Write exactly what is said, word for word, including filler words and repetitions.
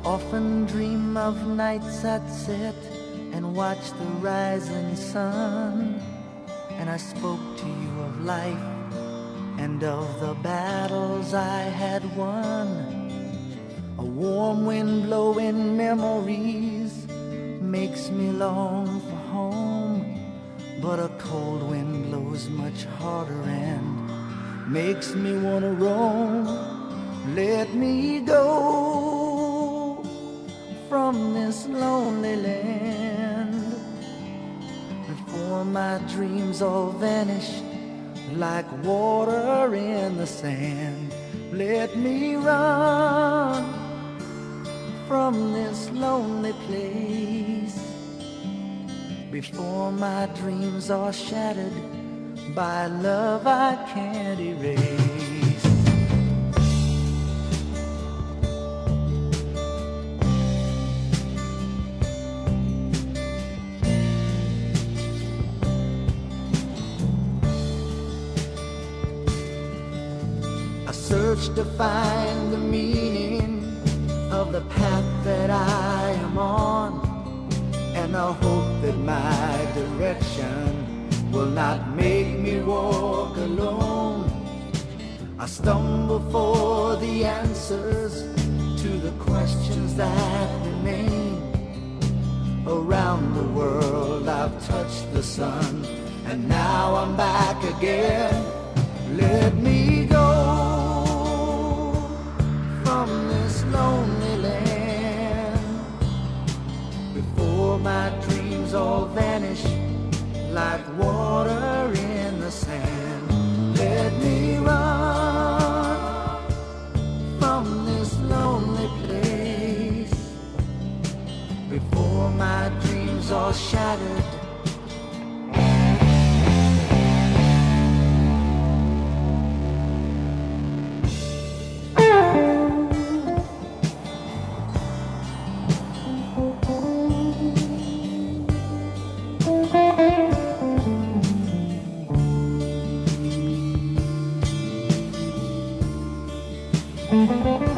often dream of nights I'd sit and watch the rising sun. And I spoke to you of life and of the battles I had won. A warm wind blowing memories makes me long for home, but a cold wind blows much harder and makes me wanna roam. Let me go from this lonely land before my dreams all vanish like water in the sand. Let me run from this lonely place before my dreams are shattered by love I can't erase. I search to find the meaning of the path that I am on, and I hope that my direction will not make me walk alone. I stumble for the answers to the questions that remain. Around the world I've touched the sun, and now I'm back again. Let me go from this lonely land before my dreams all vanish like water in the sand. Let me run from this lonely place before my dreams are shattered. Thank you.